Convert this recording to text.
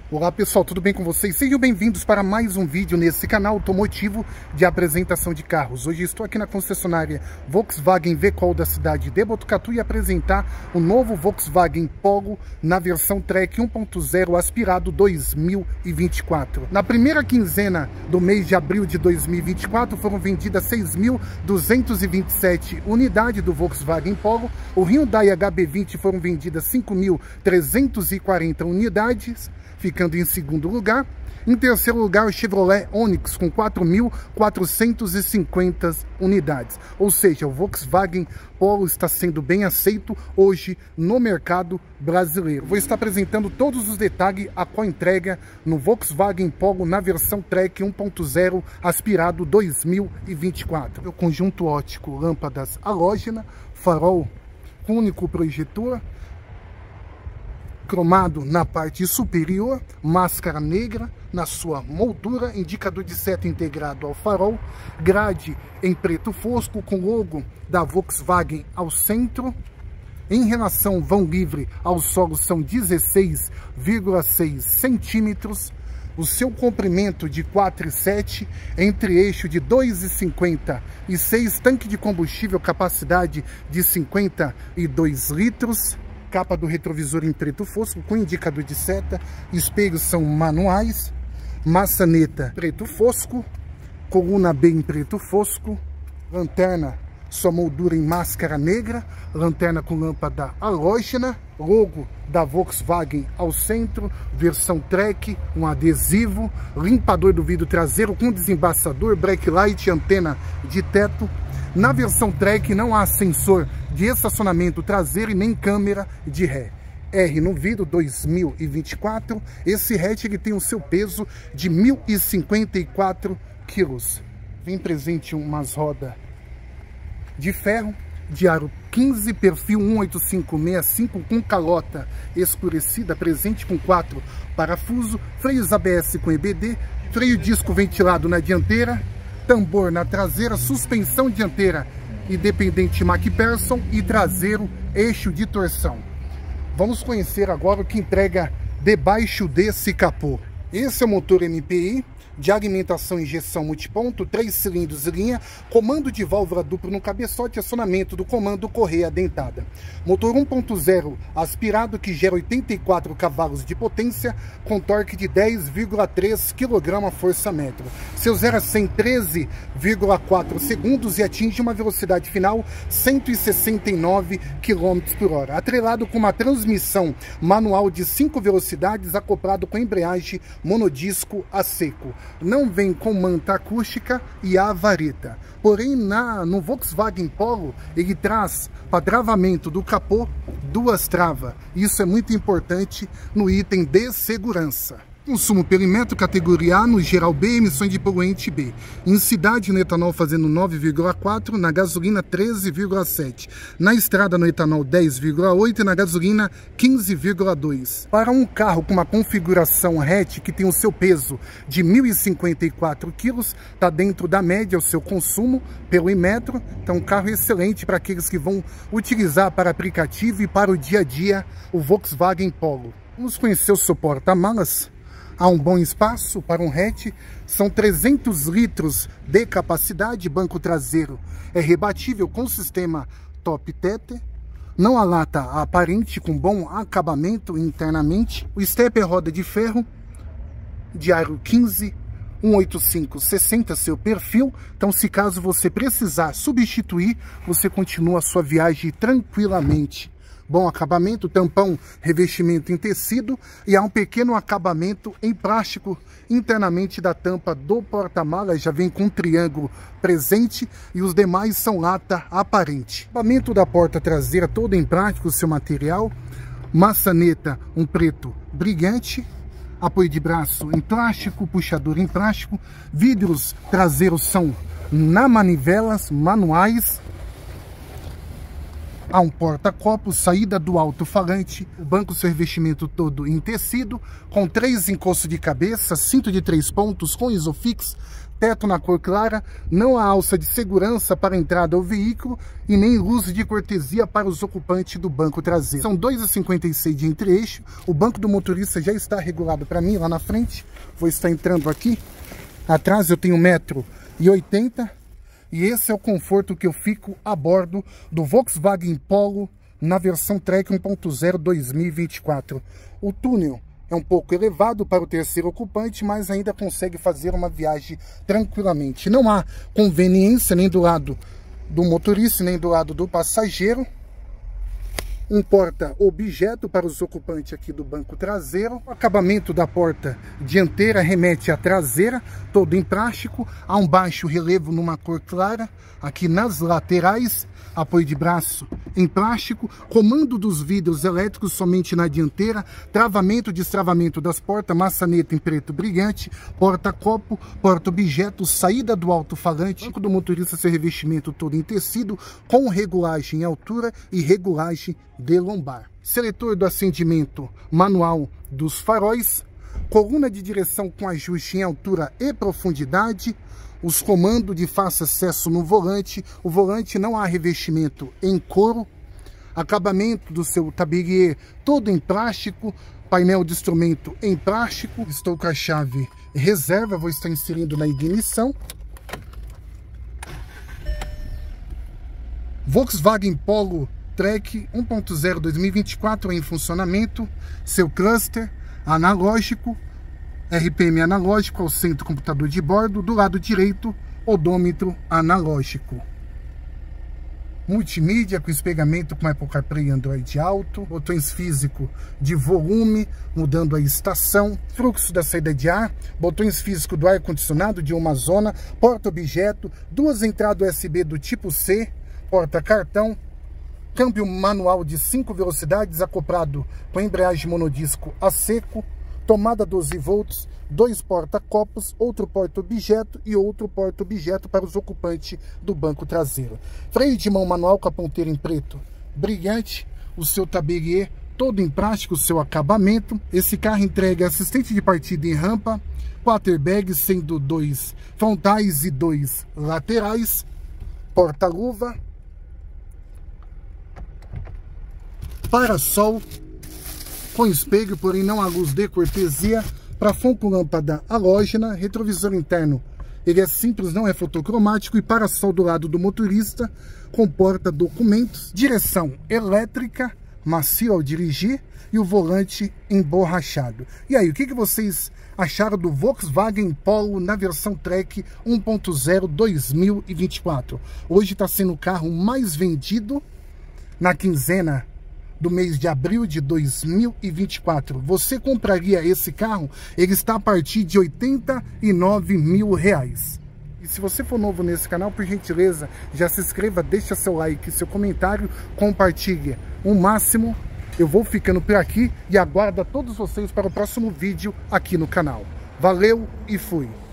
Olá pessoal, tudo bem com vocês? Sejam bem-vindos para mais um vídeo nesse canal automotivo de apresentação de carros. Hoje estou aqui na concessionária Volkswagen V-Call da cidade de Botucatu e apresentar o novo Volkswagen Polo na versão Track 1.0 aspirado 2024. Na primeira quinzena do mês de abril de 2024 foram vendidas 6.227 unidades do Volkswagen Polo. O Hyundai HB20 foram vendidas 5.340 unidades, ficando em segundo lugar. Em terceiro lugar, o Chevrolet Onix, com 4.450 unidades. Ou seja, o Volkswagen Polo está sendo bem aceito hoje no mercado brasileiro. Vou estar apresentando todos os detalhes a qual entrega no Volkswagen Polo na versão Track 1.0 aspirado 2024. O conjunto óptico, lâmpadas halógena, farol com único projetor, cromado na parte superior, máscara negra na sua moldura, indicador de seta integrado ao farol, grade em preto fosco com logo da Volkswagen ao centro. Em relação vão livre ao solo são 16,6 centímetros. O seu comprimento de 4,7, entre eixo de 2,56, tanque de combustível, capacidade de 52 litros. Capa do retrovisor em preto fosco com indicador de seta, espelhos são manuais, maçaneta preto fosco, coluna B em preto fosco, lanterna sua moldura em máscara negra, lanterna com lâmpada halógena, logo da Volkswagen ao centro, versão Track, um adesivo, limpador do vidro traseiro com desembaçador, backlight, antena de teto. Na versão Track não há sensor de estacionamento traseiro e nem câmera de ré. R no vidro 2024. Esse hatch ele tem o seu peso de 1.054 quilos. Vem presente umas rodas de ferro, de aro 15, perfil 18565 com calota escurecida, presente com 4 parafusos, freios ABS com EBD, freio disco ventilado na dianteira, tambor na traseira, suspensão dianteira independente MacPherson e traseiro eixo de torção. Vamos conhecer agora o que entrega debaixo desse capô. Esse é o motor MPI de alimentação e injeção multiponto, 3 cilindros em linha, comando de válvula duplo no cabeçote, acionamento do comando correia dentada. Motor 1.0 aspirado que gera 84 cavalos de potência com torque de 10,3 kgfm. Seu 0 a 100 13,4 segundos e atinge uma velocidade final 169 km/h. Atrelado com uma transmissão manual de 5 velocidades acoplado com embreagem monodisco a seco. Não vem com manta acústica e a vareta. Porém, no Volkswagen Polo, ele traz para travamento do capô 2 travas. Isso é muito importante no item de segurança. Consumo pelo metro, categoria A, no geral B, emissões de poluente B. Em cidade, no etanol fazendo 9,4, na gasolina 13,7. Na estrada, no etanol 10,8 e na gasolina 15,2. Para um carro com uma configuração hatch que tem o seu peso de 1.054 quilos, está dentro da média o seu consumo pelo metro. Então, um carro excelente para aqueles que vão utilizar para aplicativo e para o dia a dia o Volkswagen Polo. Vamos conhecer o seu porta-malas. Há um bom espaço para um hatch, são 300 litros de capacidade, banco traseiro é rebatível com sistema top tether, não há lata aparente com bom acabamento internamente, o step é roda de ferro, de aro 15, 185/60 seu perfil, então se caso você precisar substituir, você continua a sua viagem tranquilamente. Bom acabamento, tampão, revestimento em tecido e há um pequeno acabamento em plástico internamente da tampa do porta-malas, já vem com um triângulo presente e os demais são lata aparente. Acabamento da porta traseira todo em plástico, seu material, maçaneta um preto brilhante, apoio de braço em plástico, puxador em plástico, vidros traseiros são na manivelas manuais. Há um porta-copos, saída do alto-falante, o banco seu revestimento todo em tecido, com 3 encostos de cabeça, cinto de 3 pontos com isofix, teto na cor clara, não há alça de segurança para a entrada ao veículo e nem luz de cortesia para os ocupantes do banco traseiro. São 2,56 de entre-eixo, o banco do motorista já está regulado para mim lá na frente, vou estar entrando aqui, atrás eu tenho 1,80 m e esse é o conforto que eu fico a bordo do Volkswagen Polo na versão Track 1.0 2024. O túnel é um pouco elevado para o terceiro ocupante, mas ainda consegue fazer uma viagem tranquilamente. Não há conveniência nem do lado do motorista, nem do lado do passageiro. Um porta-objeto para os ocupantes aqui do banco traseiro. O acabamento da porta dianteira remete à traseira, todo em plástico. Há um baixo relevo numa cor clara. Aqui nas laterais, apoio de braço em plástico, comando dos vidros elétricos somente na dianteira, travamento e destravamento das portas, maçaneta em preto brilhante, porta-copo, porta-objeto, saída do alto-falante, banco do motorista seu revestimento todo em tecido, com regulagem em altura e regulagem de lombar. Seletor do acendimento manual dos faróis, coluna de direção com ajuste em altura e profundidade, os comandos de fácil acesso no volante, o volante não há revestimento em couro, acabamento do seu tablier todo em plástico, painel de instrumento em plástico, estou com a chave reserva, vou estar inserindo na ignição. Volkswagen Polo Track 1.0 2024 em funcionamento, seu cluster analógico, RPM analógico ao centro computador de bordo, do lado direito, odômetro analógico. Multimídia com espelhamento com Apple CarPlay e Android Auto, botões físicos de volume, mudando a estação, fluxo da saída de ar, botões físicos do ar-condicionado de uma zona, porta-objeto, 2 entradas USB do tipo C, porta-cartão, câmbio manual de 5 velocidades acoplado com embreagem monodisco a seco, tomada 12 volts, 2 porta-copos, outro porta-objeto e outro porta-objeto para os ocupantes do banco traseiro. Freio de mão manual com a ponteira em preto brilhante, o seu tablier todo em plástico, o seu acabamento. Esse carro entrega assistente de partida em rampa, 4 airbags, sendo 2 frontais e 2 laterais, porta-luva, para-sol com espelho, porém não há luz de cortesia, plafon com lâmpada halógena, retrovisor interno, ele é simples, não é fotocromático, e para-sol do lado do motorista, comporta documentos, direção elétrica, macio ao dirigir, e o volante emborrachado. E aí, o que vocês acharam do Volkswagen Polo na versão Track 1.0 2024? Hoje está sendo o carro mais vendido na quinzena do mês de abril de 2024. Você compraria esse carro? Ele está a partir de R$89 mil. E se você for novo nesse canal, por gentileza, já se inscreva, deixa seu like, seu comentário, compartilhe o máximo. Eu vou ficando por aqui e aguardo a todos vocês para o próximo vídeo aqui no canal. Valeu e fui!